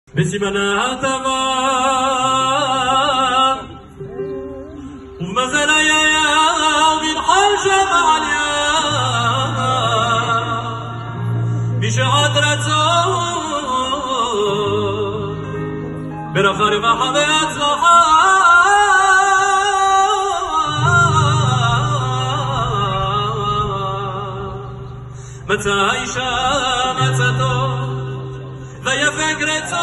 בסימנה הטבה ובמזל היה ובנחל שם עליה בשעת רצון ברכה רווחה והצלחה מצא האישה מצאתו ויפה קרצו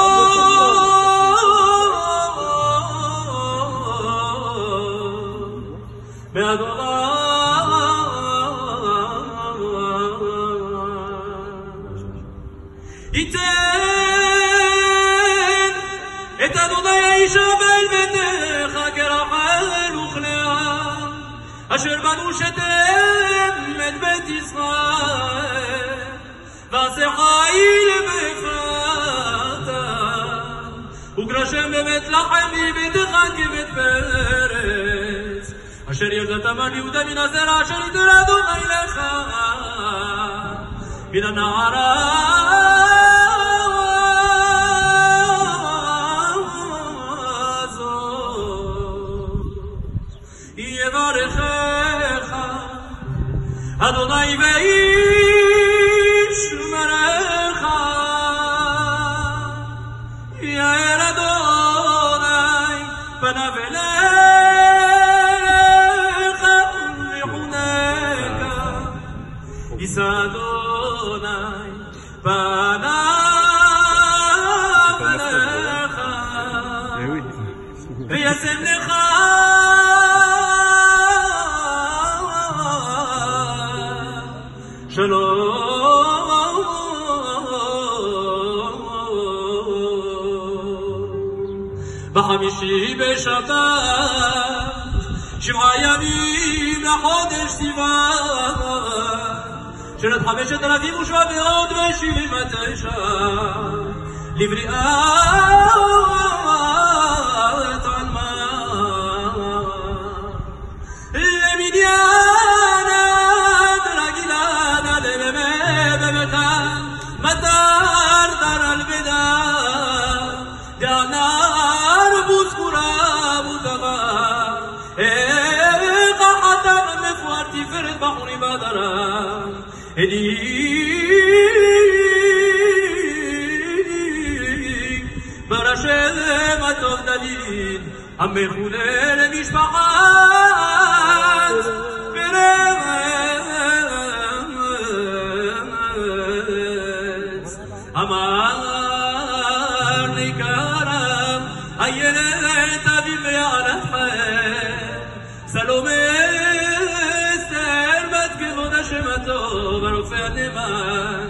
ייתן את אדוני האישה בין ביתך כרחל וכלאה אשר בנו שתם את בית ישראל ועשה חיל באפרתה וגרשם בבית לחם מביתך כבית פרץ אשר ילדת בת יהודה מן הזרע אשר ייתן אדוני לך מן הנערה יברכך אדוני וישמרך יאר אדוני פניו אליך ויחונך יישא אדוני פניו אליך וישם לך שלום בחמישי בשבת 7 ימים לחודש סיוון שנת 5,779 לבריאת עלמה למניין مدار دار البدار دانار بوسكورا بوتبا قحطا مفوارتي فرد بحوني بدرا هدي برشد ما تفضلين عم خلال مشبحات אמר לי כרם הילד אביב יעלכם סלומי אסתר בת כבוד השם הטוב הרופא הנאמן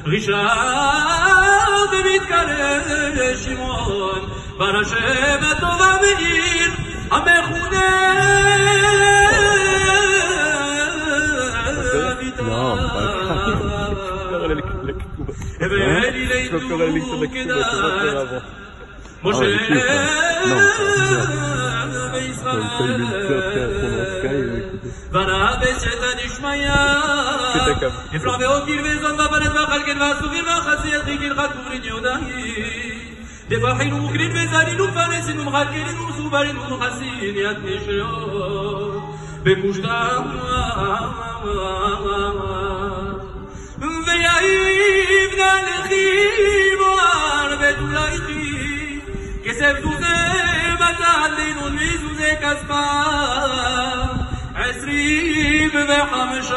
רישב ומתקרב לשמעון בר השם הטוב המאיר המכונה ואלי ליתו כדאי משה וישראל ורבש את הנשמיה אפרע ואוקיר וזון ובנת וחלקן והסובים והחסי חיכין חכוברין יהודאי דפחין ומוקרין וזנין ופנסין ומחלקין וסוברין ומחסין יד נשיות בקושתם ויעיבנה לחיבור בתולייכי כסף זוזה מתן דינון מזוזה כספה 25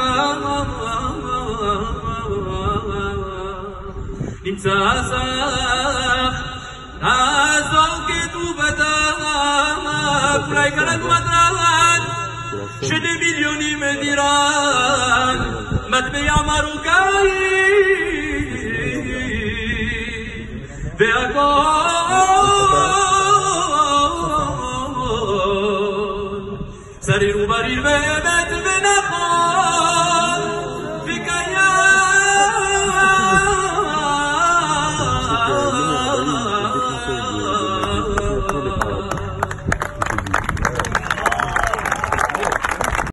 נמצא סך הזו כתובתה אולי קראת מטרן 2 מיליונים דירן מטבע מרוקאי והכל סריר ובריר באמת